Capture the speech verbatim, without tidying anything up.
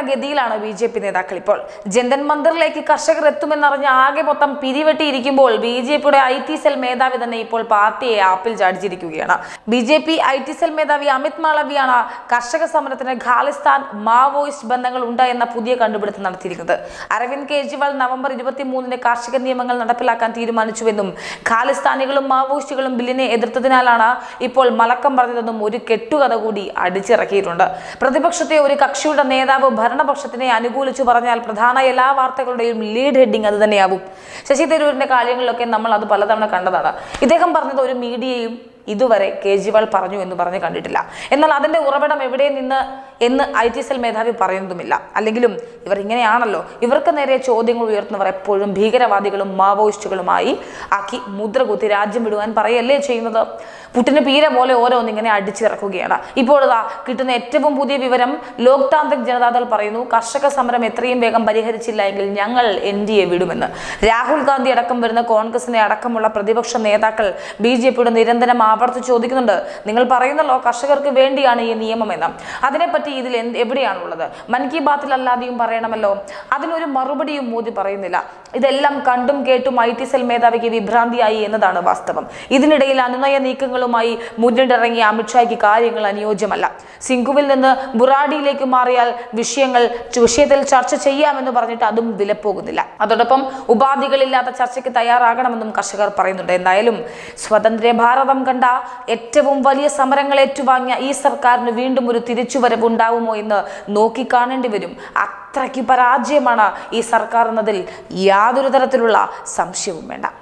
ഗതിയിലാണ് B J P നേതാക്കൾ ഇപ്പോൾ. ജന്തൻ മന്ദിറിലേക്ക് കർഷകർ എത്തുമെന്നറിഞ്ഞ് ആകെ മൊത്തം പിരിവെട്ടിയിരിക്കുമ്പോൾ ബി ജെ പിയുടെ ഐ ടി സെൽ മേധാവി തന്നെ ഇപ്പോൾ പാർട്ടിയെ ആപ്പിൽ ചാടിച്ചിരിക്കുകയാണ്. BJP IT cell മേധാവി അമിത് മാളവിയാണ് കർഷക സമരത്തിന് ഖാലിസ്ഥാൻ മാവോയിസ്റ്റ് ബന്ധങ്ങൾ ഉണ്ട് എന്ന പുതിയ കണ്ടുപിടുത്തം നടത്തിയിരിക്കുന്നത്. അരവിന്ദ് കെജ്രിവാൾ നവംബർ ഇരുപത്തി മൂന്നിന് കാർഷിക നിയമങ്ങൾ നടപ്പിലാക്കാൻ തീരുമാനിച്ചുവെന്നും ഖാലിസ്ഥാനികളും മാവോയിസ്റ്റുകളും ബില്ലിനെ എതിർത്തതിനാലാണ് ഇപ്പോൾ മലക്കം പറഞ്ഞതെന്നും ഒരു കെട്ടുകഥ കൂടി അടിച്ചിറക്കിയിട്ടുണ്ട്. പ്രതിപക്ഷത്തെ ഒരു കക്ഷിയുടെ നേതാവ് ഭരണപക്ഷത്തിനെ അനുകൂലിച്ചു പറഞ്ഞാൽ പ്രധാന എല്ലാ വാർത്തകളുടെയും ലീഡ് ഹെഡിങ് അത് തന്നെയാവും. ശശി തരൂരിന്റെ കാര്യങ്ങളിലൊക്കെ നമ്മൾ അത് പലതവണ കണ്ടതാണ്. ഇദ്ദേഹം പറഞ്ഞത് ഒരു മീഡിയയും ഇതുവരെ കേജ്രിവാൾ പറഞ്ഞു എന്ന് പറഞ്ഞ് കണ്ടിട്ടില്ല. എന്നാൽ അതിന്റെ ഉറവിടം എവിടെ നിന്ന് എന്ന് ഐ ടി സെൽ മേധാവി പറയുന്നതുമില്ല. അല്ലെങ്കിലും ഇവർ ഇങ്ങനെയാണല്ലോ, ഇവർക്ക് നേരെ ചോദ്യങ്ങൾ ഉയർത്തുന്നവർ എപ്പോഴും ഭീകരവാദികളും മാവോയിസ്റ്റുകളുമായി ആക്കി മുദ്രകുത്തി രാജ്യം വിടുവാൻ പറയല്ലേ ചെയ്യുന്നത്. പുട്ടിന് പീര പോലെ ഓരോന്നിങ്ങനെ അടിച്ചിറക്കുകയാണ്. ഇപ്പോൾ ഇതാ കിട്ടുന്ന ഏറ്റവും പുതിയ വിവരം, ലോക് താന്ത്രിക് ജനതാദൾ പറയുന്നു കർഷക സമരം എത്രയും വേഗം പരിഹരിച്ചില്ല എങ്കിൽ ഞങ്ങൾ എൻ ഡി എ വിടുമെന്ന്. രാഹുൽ ഗാന്ധി അടക്കം വരുന്ന കോൺഗ്രസിനെ അടക്കമുള്ള പ്രതിപക്ഷ നേതാക്കൾ ബി ജെ പിയുടെ നിരന്തരം ആവർത്തിച്ച് ചോദിക്കുന്നുണ്ട്, നിങ്ങൾ പറയുന്നല്ലോ കർഷകർക്ക് വേണ്ടിയാണ് ഈ നിയമം എന്ന്. അതിനെപ്പറ്റി ഇതിൽ എന്ത് എവിടെയാണുള്ളത്? മൻ കി ബാത്തിൽ അല്ലാതെയും പറയണമല്ലോ. അതിനൊരു മറുപടിയും മോദി പറയുന്നില്ല. ഇതെല്ലാം കണ്ടും കേട്ടും ഐ ടി സെൽ മേധാവിക്ക് വിഭ്രാന്തിയായി എന്നതാണ് വാസ്തവം. ഇതിനിടയിൽ അനുനയ നീക്കങ്ങളുമായി മുന്നിട്ടിറങ്ങിയ അമിത്ഷായ്ക്ക് കാര്യങ്ങൾ അനുയോജ്യമല്ല. സിംഘുവിൽ നിന്ന് ബുറാഡിയിലേക്ക് മാറിയാൽ വിഷയങ്ങൾ വിഷയത്തിൽ ചർച്ച ചെയ്യാമെന്ന് പറഞ്ഞിട്ട് അതും വിലപ്പോകുന്നില്ല. അതോടൊപ്പം ഉപാധികളില്ലാത്ത ചർച്ചയ്ക്ക് തയ്യാറാകണമെന്നും കർഷകർ പറയുന്നുണ്ട്. എന്തായാലും സ്വതന്ത്ര ഭാരതം കണ്ട ഏറ്റവും വലിയ സമരങ്ങൾ ഏറ്റുവാങ്ങിയ ഈ സർക്കാരിന് വീണ്ടും ഒരു തിരിച്ചുവരവ് ഉണ്ടാവുമോ എന്ന് നോക്കിക്കാണേണ്ടി വരും. അത്രയ്ക്ക് പരാജയമാണ് ഈ സർക്കാർ എന്നതിൽ യാതൊരു തരത്തിലുള്ള സംശയവും വേണ്ട.